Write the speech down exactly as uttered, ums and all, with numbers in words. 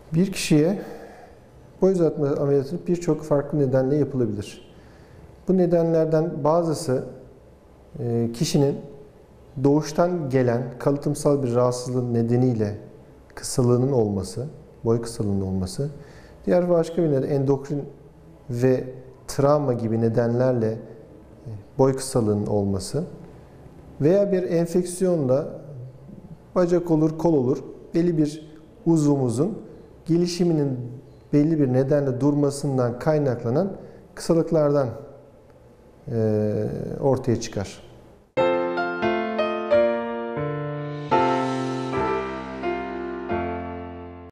Bir kişiye boy uzatma ameliyatı birçok farklı nedenle yapılabilir. Bu nedenlerden bazısı kişinin doğuştan gelen kalıtımsal bir rahatsızlığın nedeniyle kısalığının olması, boy kısalığının olması. Diğer başka bir neden endokrin ve travma gibi nedenlerle boy kısalığının olması veya bir enfeksiyonla bacak olur, kol olur, belli bir uzvumuzun gelişiminin belli bir nedenle durmasından kaynaklanan kısalıklardan ortaya çıkar.